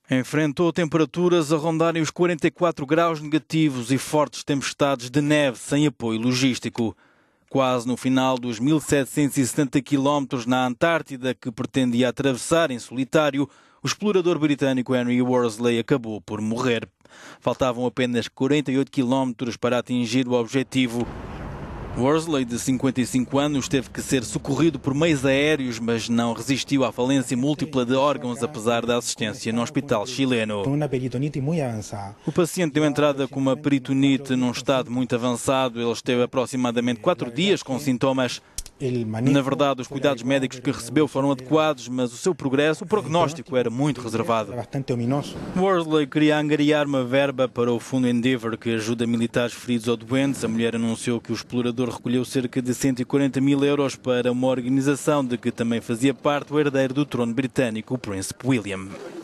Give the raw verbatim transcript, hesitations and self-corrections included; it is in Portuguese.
Enfrentou temperaturas a rondarem os quarenta e quatro graus negativos e fortes tempestades de neve sem apoio logístico. Quase no final dos mil setecentos e setenta quilómetros na Antártida, que pretendia atravessar em solitário, o explorador britânico Henry Worsley acabou por morrer. Faltavam apenas quarenta e oito quilómetros para atingir o objetivo. Worsley, de cinquenta e cinco anos, teve que ser socorrido por meios aéreos, mas não resistiu à falência múltipla de órgãos, apesar da assistência no hospital chileno. O paciente deu entrada com uma peritonite num estado muito avançado. Ele esteve aproximadamente quatro dias com sintomas. Na verdade, os cuidados médicos que recebeu foram adequados, mas o seu progresso, o prognóstico, era muito reservado. Worsley queria angariar uma verba para o fundo Endeavour, que ajuda militares feridos ou doentes. A mulher anunciou que o explorador recolheu cerca de cento e quarenta mil euros para uma organização de que também fazia parte o herdeiro do trono britânico, o Príncipe William.